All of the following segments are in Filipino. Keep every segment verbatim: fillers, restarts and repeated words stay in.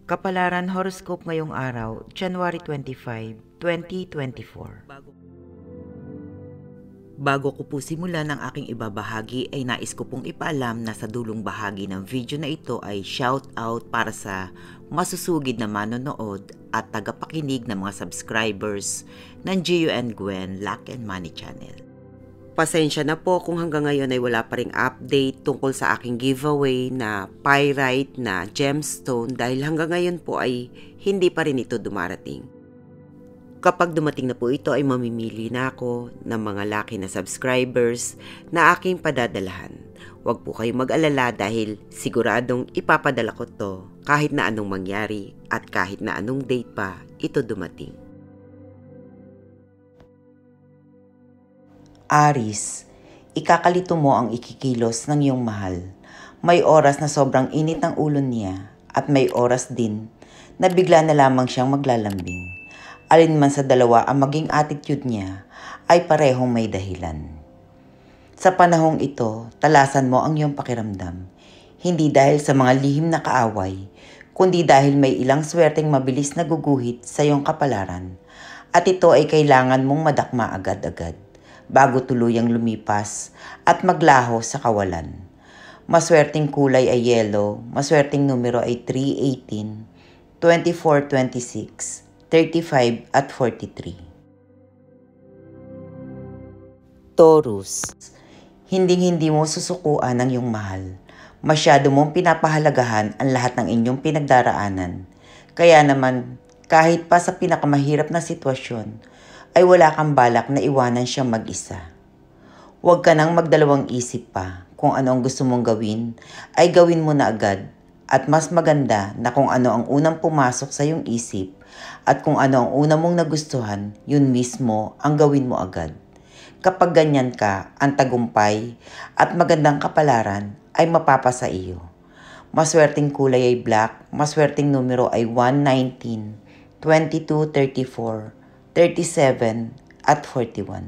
Kapalaran Horoscope ngayong araw, January twenty-fifth, twenty twenty-four. Bago ko po simulan ang aking ibabahagi ay nais ko pong ipaalam na sa dulong bahagi ng video na ito ay shout out para sa masusugid na manonood at tagapakinig ng mga subscribers ng Gio and Gwen Luck and Money Channel. Pasensya na po kung hanggang ngayon ay wala pa ring update tungkol sa aking giveaway na pyrite na gemstone dahil hanggang ngayon po ay hindi pa rin ito dumarating. Kapag dumating na po ito ay mamimili na ako ng mga lucky na subscribers na aking padadalahan. Huwag po kayong mag-alala dahil siguradong ipapadala ko to kahit na anong mangyari at kahit na anong date pa ito dumating. Aries, ikakalito mo ang ikikilos ng iyong mahal. May oras na sobrang init ng ulo niya at may oras din na bigla na lamang siyang maglalambing. Alin man sa dalawa ang maging attitude niya ay parehong may dahilan. Sa panahong ito, talasan mo ang iyong pakiramdam. Hindi dahil sa mga lihim na kaaway, kundi dahil may ilang swerteng mabilis na guguhit sa iyong kapalaran. At ito ay kailangan mong madakma agad-agad bago tuluyang lumipas at maglaho sa kawalan. Maswerteng kulay ay yellow, maswerteng numero ay three, eighteen, twenty-four, twenty-six, thirty-five at forty-three. Taurus, hinding-hindi mo susukuan ang iyong mahal. Masyado mong pinapahalagahan ang lahat ng inyong pinagdaraanan. Kaya naman, kahit pa sa pinakamahirap na sitwasyon, ay wala kang balak na iwanan siyang mag-isa. Huwag ka nang magdalawang isip pa kung ano ang gusto mong gawin, ay gawin mo na agad. At mas maganda na kung ano ang unang pumasok sa iyong isip at kung ano ang una mong nagustuhan, yun mismo ang gawin mo agad. Kapag ganyan ka, ang tagumpay at magandang kapalaran ay mapapasa iyo. Maswerteng kulay ay black, maswerteng numero ay one, nineteen, twenty-two, thirty-four, thirty-seven at forty-one.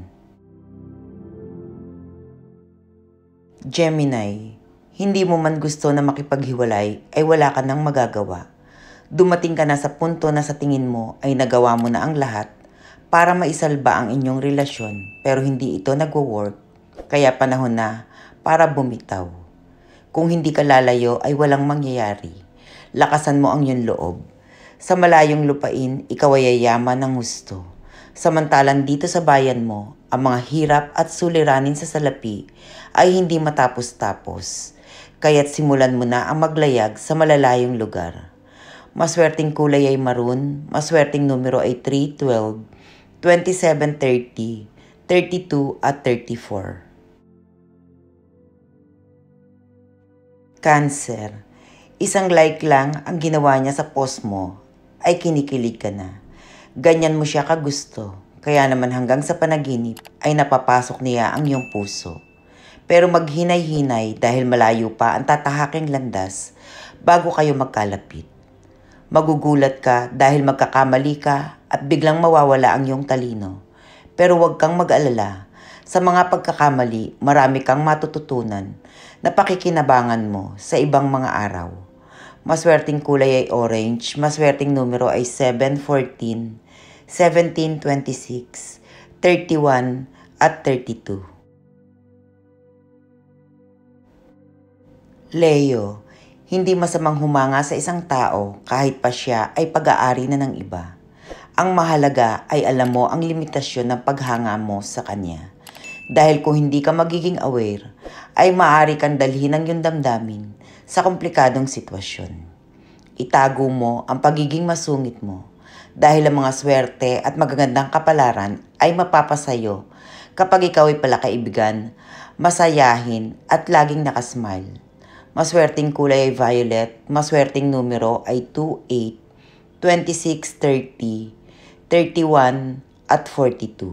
Gemini, hindi mo man gusto na makipaghiwalay ay wala ka nang magagawa. Dumating ka na sa punto na sa tingin mo ay nagawa mo na ang lahat para maisalba ang inyong relasyon pero hindi ito nagwo-work, kaya panahon na para bumitaw. Kung hindi ka lalayo ay walang mangyayari. Lakasan mo ang iyong loob. Sa malayong lupain, ikaw ay yayaman ng husto. Samantalang dito sa bayan mo, ang mga hirap at suliranin sa salapi ay hindi matapos-tapos. Kaya't simulan mo na ang maglayag sa malalayong lugar. Maswerteng kulay ay maroon, maswerteng numero ay three, twelve, twenty-seven, thirty, thirty-two at thirty-four. Cancer, isang like lang ang ginawa niya sa post mo ay kinikilig ka na. Ganyan mo siya kagusto, kaya naman hanggang sa panaginip ay napapasok niya ang iyong puso. Pero maghinay-hinay dahil malayo pa ang tatahaking landas bago kayo magkalapit. Magugulat ka dahil magkakamali ka at biglang mawawala ang iyong talino. Pero huwag kang mag-alala. Sa mga pagkakamali, marami kang matututunan na pakikinabangan mo sa ibang mga araw. Maswerteng kulay ay orange, maswerteng numero ay seven, fourteen, seventeen, twenty-six, thirty-one at thirty-two. Leo, hindi masamang humanga sa isang tao kahit pa siya ay pag-aari na ng iba. Ang mahalaga ay alam mo ang limitasyon ng paghanga mo sa kanya. Dahil kung hindi ka magiging aware, ay maaari kang dalhin ang iyong damdamin sa komplikadong sitwasyon. Itago mo ang pagiging masungit mo dahil ang mga swerte at magagandang kapalaran ay mapapasayo kapag ikaw ay palakaibigan, masayahin at laging nakasmile. Maswerteng kulay ay violet, maswerteng numero ay two, eight, twenty-six, thirty, thirty-one at forty-two.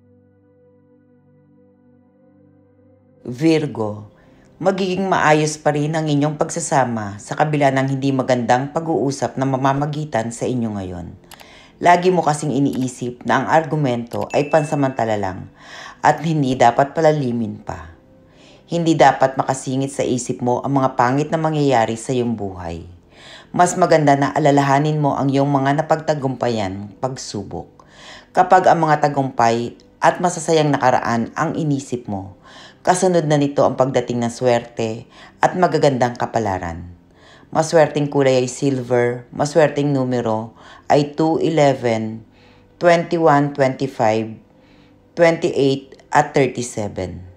Virgo, magiging maayos pa rin ang inyong pagsasama sa kabila ng hindi magandang pag-uusap na mamamagitan sa inyo ngayon. Lagi mo kasing iniisip na ang argumento ay pansamantala lang at hindi dapat palalimin pa. Hindi dapat makasingit sa isip mo ang mga pangit na mangyayari sa iyong buhay. Mas maganda na alalahanin mo ang iyong mga napagtagumpayan pagsubok. Kapag ang mga tagumpay at masasayang nakaraan ang inisip mo, kasunod na nito ang pagdating ng swerte at magagandang kapalaran. Maswerteng kulay ay silver, maswerteng numero ay two, eleven, twenty-one, twenty-five, twenty-eight at thirty-seven.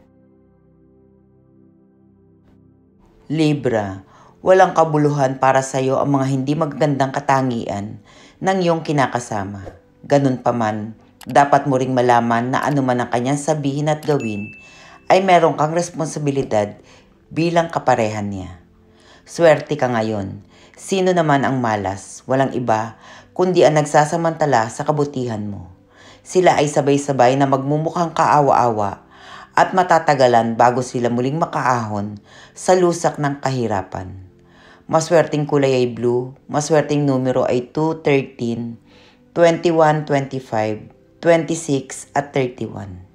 Libra, walang kabuluhan para sa iyo ang mga hindi magagandang katangian ng iyong kinakasama. Ganun pa man, dapat mo ring malaman na anuman ang kanyang sabihin at gawin ay meron kang responsibilidad bilang kaparehan niya. Swerte ka ngayon. Sino naman ang malas? Walang iba kundi ang nagsasamantala sa kabutihan mo. Sila ay sabay-sabay na magmumukhang kaawa-awa at matatagalan bago sila muling makaahon sa lusak ng kahirapan. Maswerteng kulay ay blue, maswerteng numero ay two, thirteen, twenty-one, twenty-five, twenty-six at thirty-one.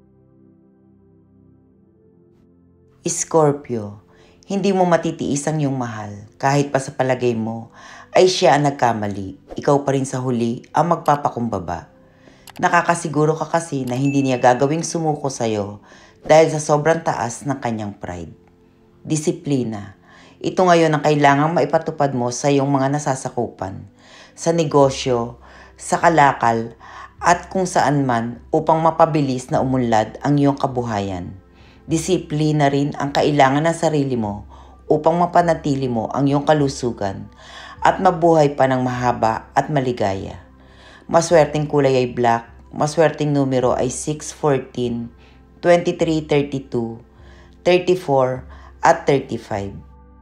Scorpio, hindi mo matitiis ang iyong mahal. Kahit pa sa palagay mo ay siya ang nagkamali, ikaw pa rin sa huli ang magpapakumbaba. Nakakasiguro ka kasi na hindi niya gagawing sumuko sa'yo dahil sa sobrang taas ng kanyang pride. Disiplina. Ito ngayon ang kailangang maipatupad mo sa iyong mga nasasakupan, sa negosyo, sa kalakal, at kung saan man upang mapabilis na umunlad ang iyong kabuhayan. Disiplina rin ang kailangan ng sarili mo upang mapanatili mo ang iyong kalusugan at mabuhay pa ng mahaba at maligaya. Maswerteng kulay ay black, maswerteng numero ay six, fourteen, twenty-three, thirty-two, thirty-four at thirty-five.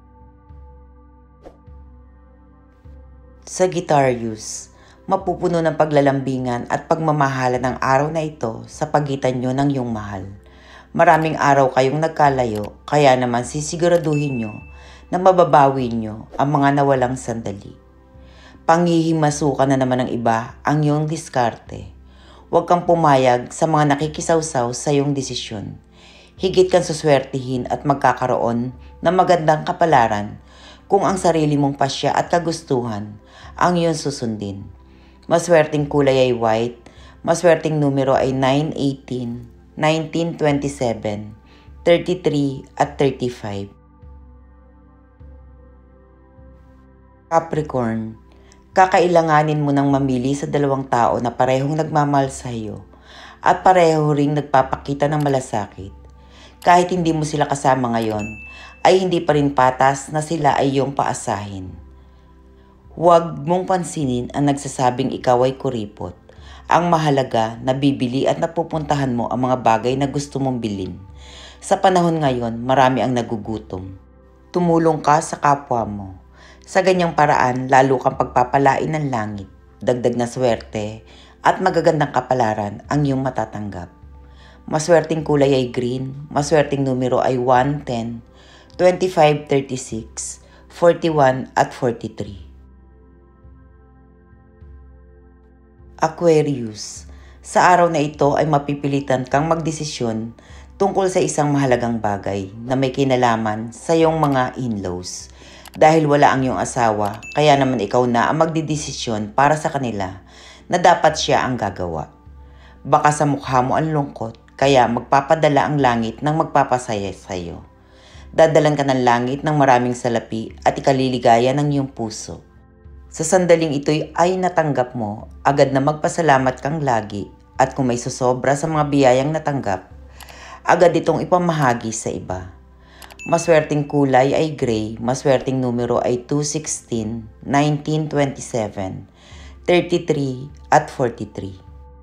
Sagittarius, mapupuno ng paglalambingan at pagmamahalan ng araw na ito sa pagitan nyo ng iyong mahal. Maraming araw kayong nagkalayo, kaya naman sisiguraduhin nyo na mababawi nyo ang mga nawalang sandali. Panghihimasukan na naman ng iba ang iyong diskarte. Huwag kang pumayag sa mga nakikisawsaw sa iyong desisyon. Higit kang suswertihin at magkakaroon ng magandang kapalaran kung ang sarili mong pasya at kagustuhan ang iyong susundin. Maswerteng kulay ay white, maswerteng numero ay nine, eighteen, nineteen, twenty-seven, thirty-three at thirty-five. Capricorn, kakailanganin mo nang mamili sa dalawang tao na parehong nagmamahal sa iyo at pareho ring nagpapakita ng malasakit. Kahit hindi mo sila kasama ngayon, ay hindi pa rin patas na sila ay iyong paasahin. Huwag mong pansinin ang nagsasabing ikaw ay kuripot. Ang mahalaga na bibili at napupuntahan mo ang mga bagay na gusto mong bilhin. Sa panahon ngayon, marami ang nagugutom. Tumulong ka sa kapwa mo. Sa ganyang paraan, lalo kang pagpapalain ng langit, dagdag na swerte, at magagandang kapalaran ang iyong matatanggap. Maswerteng kulay ay green, maswerteng numero ay one, ten, twenty-five, thirty-six, forty-one at forty-three. Aquarius, sa araw na ito ay mapipilitan kang magdesisyon tungkol sa isang mahalagang bagay na may kinalaman sa iyong mga in-laws. Dahil wala ang iyong asawa, kaya naman ikaw na ang magdidesisyon para sa kanila na dapat siya ang gagawa. Baka sa mukha mo ang lungkot, kaya magpapadala ang langit ng magpapasaya sa iyo. Dadalan ka ng langit ng maraming salapi at ikaliligaya ng iyong puso. Sa sandaling ito'y ay natanggap mo, agad na magpasalamat kang lagi at kung may susobra sa mga biyayang natanggap, agad itong ipamahagi sa iba. Maswerteng kulay ay gray, maswerteng numero ay two, sixteen, nineteen, twenty-seven, thirty-three at forty-three.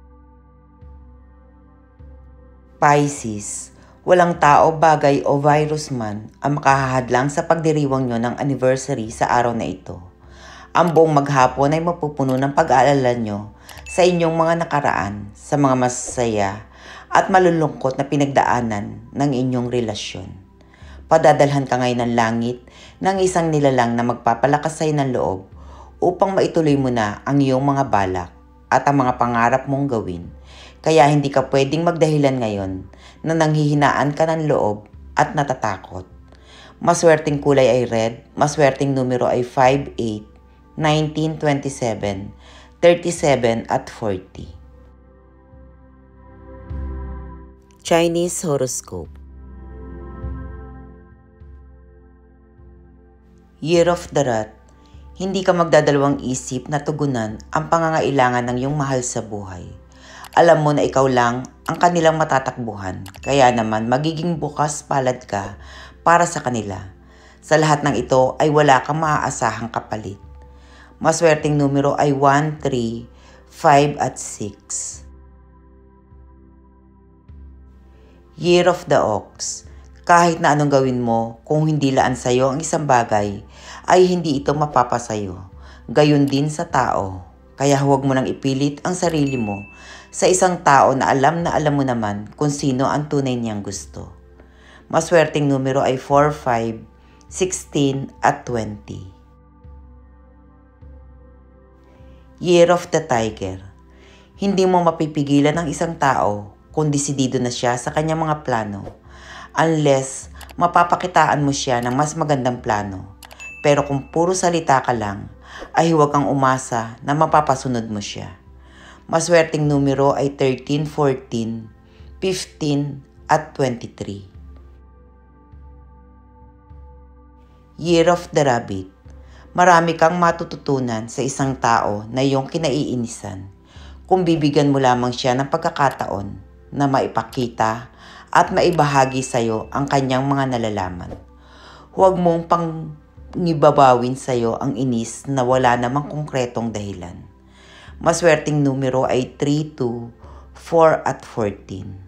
Pisces, walang tao, bagay o virus man ang makahahadlang sa pagdiriwang nyo ng anniversary sa araw na ito. Ang buong maghapon ay mapupuno ng pag-aalala nyo sa inyong mga nakaraan, sa mga masasaya at malulungkot na pinagdaanan ng inyong relasyon. Padadalhan ka ngayon ng langit ng isang nilalang na magpapalakas sa'yo ng loob upang maituloy mo na ang iyong mga balak at ang mga pangarap mong gawin. Kaya hindi ka pwedeng magdahilan ngayon na nanghihinaan ka ng loob at natatakot. Maswerteng kulay ay red. Maswerteng numero ay five, eight, nineteen, twenty-seven, thirty-seven at forty. Chinese horoscope. Year of the Rat. Hindi ka magdadalawang isip na tugunan ang pangangailangan ng iyong mahal sa buhay. Alam mo na ikaw lang ang kanilang matatakbuhan, kaya naman magiging bukas palad ka para sa kanila. Sa lahat ng ito ay wala kang maaasahang kapalit. Maswerteng numero ay one, three, five at six. Year of the Ox. Kahit na anong gawin mo, kung hindi laan sa'yo ang isang bagay, ay hindi ito mapapasayo. Gayon din sa tao. Kaya huwag mo nang ipilit ang sarili mo sa isang tao na alam na alam mo naman kung sino ang tunay niyang gusto. Maswerteng numero ay four, five, sixteen at twenty. Year of the Tiger. Hindi mo mapipigilan ang isang tao kung desidido na siya sa kanyang mga plano. Unless mapapakitaan mo siya ng mas magandang plano. Pero kung puro salita ka lang, ay huwag kang umasa na mapapasunod mo siya. Maswerteng numero ay thirteen, fourteen, fifteen at twenty-three. Year of the Rabbit. Marami kang matututunan sa isang tao na iyong kinaiinisan kung bibigyan mo lamang siya ng pagkakataon na maipakita at maibahagi sa iyo ang kanyang mga nalalaman. Huwag mong pangibabawin sa iyo ang inis na wala namang konkretong dahilan. Maswerteng numero ay three, two, four at fourteen.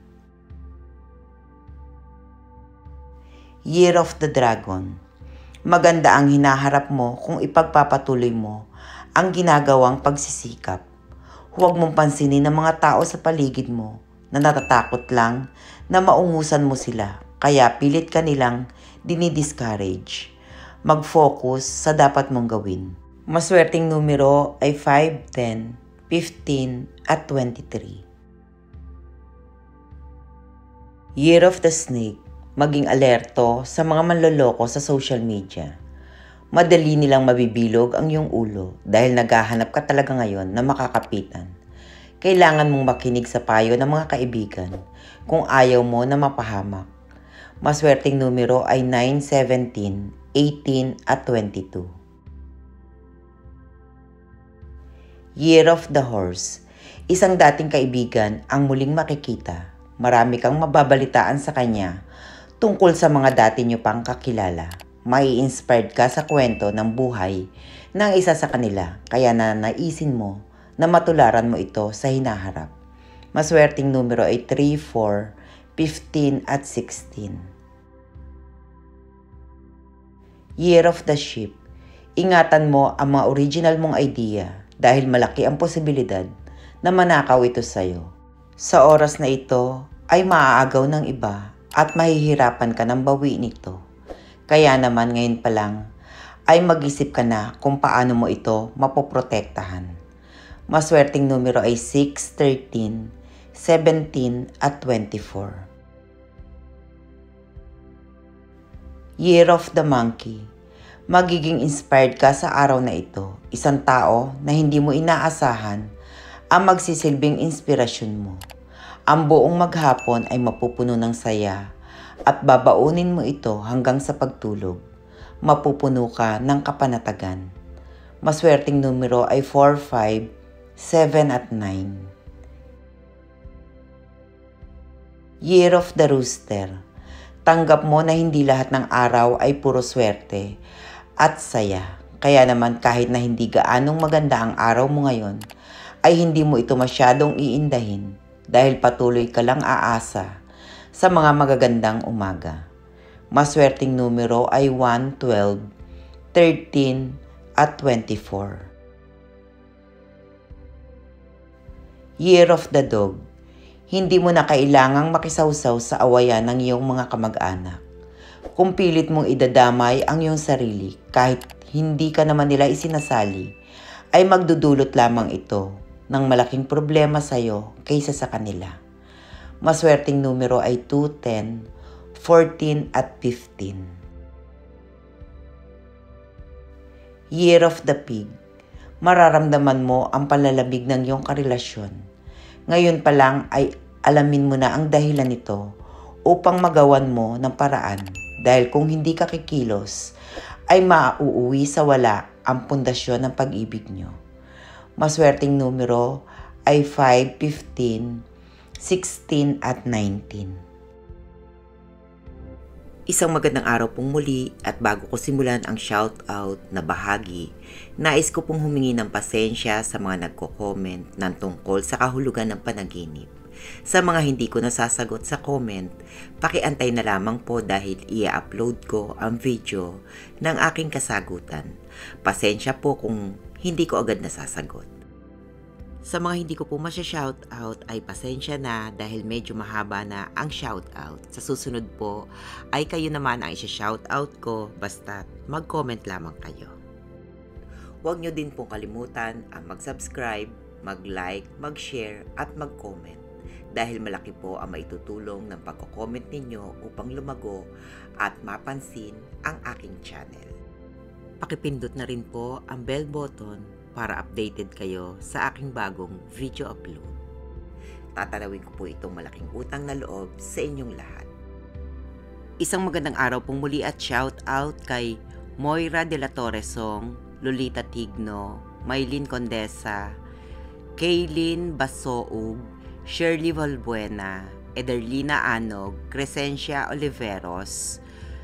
Year of the Dragon. Maganda ang hinaharap mo kung ipagpapatuloy mo ang ginagawang pagsisikap. Huwag mong pansinin ang mga tao sa paligid mo na natatakot lang na maungusan mo sila, kaya pilit ka nilang dinidiscourage. Mag-focus sa dapat mong gawin. Maswerteng numero ay five, ten, fifteen at twenty-three. Year of the Snake. Maging alerto sa mga manloloko sa social media. Madali nilang mabibilog ang iyong ulo dahil naghahanap ka talaga ngayon na makakapitan. Kailangan mong makinig sa payo ng mga kaibigan kung ayaw mo na mapahamak. Maswerteng numero ay nine, seventeen, eighteen at twenty-two. Year of the Horse. Isang dating kaibigan ang muling makikita. Marami kang mababalitaan sa kanya tungkol sa mga dati niyo pang kakilala. Mai-inspired ka sa kwento ng buhay ng isa sa kanila, kaya na naisin mo na matularan mo ito sa hinaharap. Maswerteng numero ay three, four, fifteen at sixteen. Year of the Sheep. Ingatan mo ang mga original mong idea dahil malaki ang posibilidad na manakaw ito sa'yo. Sa oras na ito ay maaagaw ng iba at mahihirapan ka ng bawiin ito. Kaya naman ngayon pa lang ay mag-isip ka na kung paano mo ito mapoprotektahan. Maswerteng numero ay six, thirteen, seventeen at twenty-four. Year of the Monkey. Magiging inspired ka sa araw na ito. Isang tao na hindi mo inaasahan ang magsisilbing inspirasyon mo. Ang buong maghapon ay mapupuno ng saya at babaunin mo ito hanggang sa pagtulog. Mapupuno ka ng kapanatagan. Maswerteng numero ay four, five, seven at nine. Year of the Rooster. Tanggap mo na hindi lahat ng araw ay puro swerte at saya. Kaya naman kahit na hindi gaanong maganda ang araw mo ngayon, ay hindi mo ito masyadong iindahin dahil patuloy ka lang aasa sa mga magagandang umaga. Maswerteng numero ay one, twelve, thirteen at twenty-four. Year of the Dog. Hindi mo na kailangang makisawsaw sa awayan ng iyong mga kamag-anak. Kung pilit mong idadamay ang iyong sarili kahit hindi ka naman nila isinasali, ay magdudulot lamang ito ng malaking problema sa iyo kaysa sa kanila. Maswerteng numero ay two, ten, fourteen at fifteen. Year of the Pig. Mararamdaman mo ang panlalamig ng iyong karelasyon. Ngayon pa lang ay alamin mo na ang dahilan nito upang magawan mo ng paraan. Dahil kung hindi ka kikilos, ay mauuwi sa wala ang pundasyon ng pag-ibig nyo. Maswerteng numero ay five, fifteen, sixteen at nineteen. Isang magandang araw pong muli at bago ko simulan ang shoutout na bahagi, nais ko pong humingi ng pasensya sa mga nagko-comment ng tungkol sa kahulugan ng panaginip. Sa mga hindi ko nasasagot sa comment, pakiantay na lamang po dahil i-upload ko ang video ng aking kasagutan. Pasensya po kung hindi ko agad nasasagot. Sa mga hindi ko po masya-shoutout ay pasensya na dahil medyo mahaba na ang shoutout. Sa susunod po ay kayo naman ang isya-shoutout ko basta mag-comment lamang kayo. Huwag nyo din pong kalimutan ang mag-subscribe, mag-like, mag-share at mag-comment dahil malaki po ang maitutulong ng pagko-comment ninyo upang lumago at mapansin ang aking channel. Pakipindot na rin po ang bell button para updated kayo sa aking bagong video upload. Tatalawin ko po itong malaking utang na loob sa inyong lahat. Isang magandang araw pong muli at shout out kay Moira de la Torre Song, Lolita Tigno, Maylin Condesa, Kaylin Basoug, Shirley Valbuena, Ederlina Anog, Crescencia Oliveros,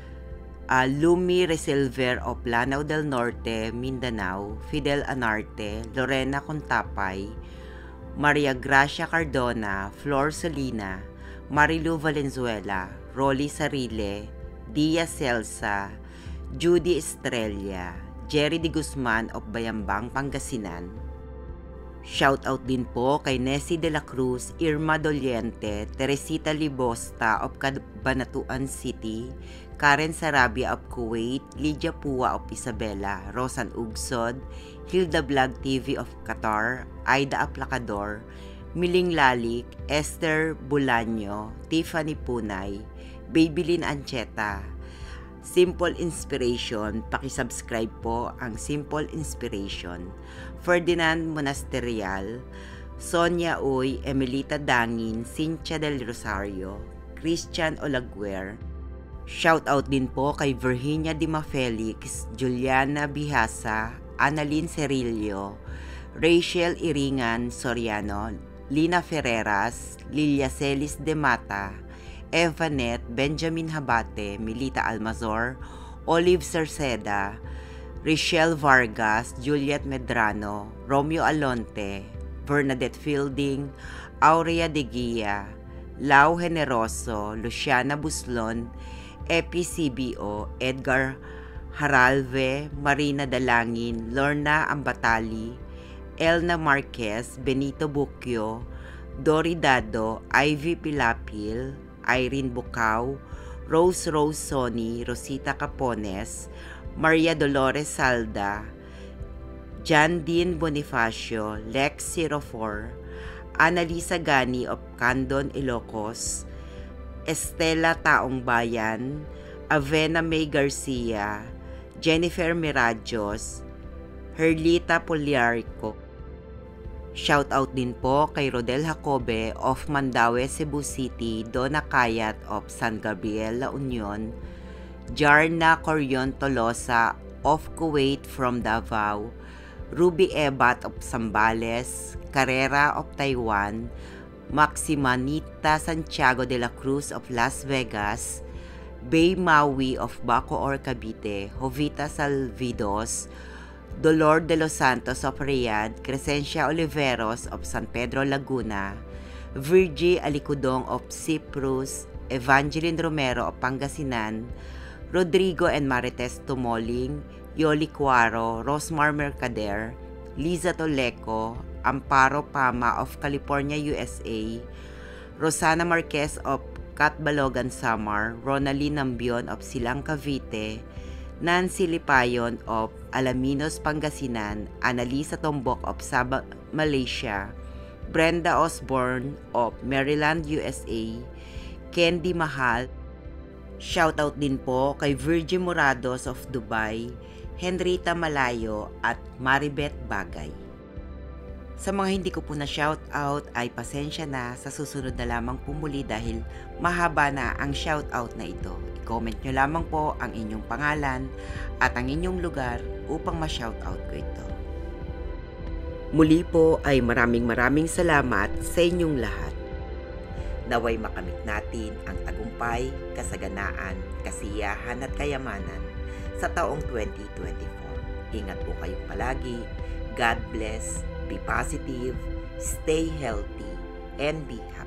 Uh, Lumi Resilver of Lanao del Norte, Mindanao, Fidel Anarte, Lorena Contapay, Maria Gracia Cardona, Flor Solina, Marilu Valenzuela, Rolly Sarile, Dia Celsa, Judy Estrella, Jerry de Guzman of Bayambang, Pangasinan. Shoutout din po kay Nessie de la Cruz, Irma Doliente, Teresita Libosta of Cabanatuan City, Karen Sarabia of Kuwait, Lydia Pua of Isabela, Rosan Ugsod, Hilda Vlog T V of Qatar, Aida Aplacador, Miling Lalik, Esther Bulaño, Tiffany Punay, Babylin Ancheta, Simple Inspiration, pakisubscribe po ang Simple Inspiration, Ferdinand Monasterial, Sonia Uy, Emelita Dangin, Cynthia del Rosario, Christian Olaguer. Shoutout din po kay Virginia Dima Felix, Juliana Bihasa, Annalyn Cerillo, Rachel Iringan Soriano, Lina Ferreras, Lilia Celis de Mata, Evanet, Benjamin Habate, Milita Almazor, Olive Cerceda, Richelle Vargas, Juliet Medrano, Romeo Alonte, Bernadette Fielding, Aurea de Guia, Lau Generoso, Luciana Buslon, Epi C B O, Edgar Haralve, Marina Dalangin, Lorna Ambatali, Elna Marquez, Benito Bucchio, Dori Dado, Ivy Pilapil, Irene Bukaw, Rose Rose Sony, Rosita Capones, Maria Dolores Salda, John Dean Bonifacio, Lex zero four, Annalisa Gani of Candon, Ilocos, Estela Taong Bayan, Avena May Garcia, Jennifer Mirajos, Herlita Poliarco. Shoutout din po kay Rodel Jacobe of Mandaue, Cebu City, Donna Kayat of San Gabriel, La Union, Jarna Corion Tolosa of Kuwait from Davao, Ruby Ebat of Zambales, Carrera of Taiwan, Maximanita Santiago de la Cruz of Las Vegas, Bay Maui of Bacoor, Cavite, Jovita Salvidos, Dolor de los Santos of Riyadh, Crescencia Oliveros of San Pedro, Laguna, Virgie Alicudong of Cyprus, Evangeline Romero of Pangasinan, Rodrigo and Marites Tumoling, Yoli Cuaro, Rosmar Mercader, Liza Toleco, Amparo Pama of California, U S A, Rosana Marquez of Catbalogan, Samar, Ronaline Nambion of Silang, Cavite, Nancy Lipayon of Alaminos, Pangasinan, Annalisa Tombok of Sabah, Malaysia, Brenda Osborne of Maryland, U S A, Candy Mahal, Shoutout din po kay Virgie Morados of Dubai, Henrita Malayo at Maribeth Bagay. Sa mga hindi ko po na shoutout ay pasensya na, sa susunod na lamang pumuli dahil mahaba na ang shoutout na ito. I-comment nyo lamang po ang inyong pangalan at ang inyong lugar upang ma-shoutout ko ito. Muli po ay maraming maraming salamat sa inyong lahat. Naway makamit natin ang tagumpay, kasaganaan, kasiyahan at kayamanan sa taong twenty twenty-four. Ingat po kayong palagi. God bless, be positive, stay healthy, and be happy.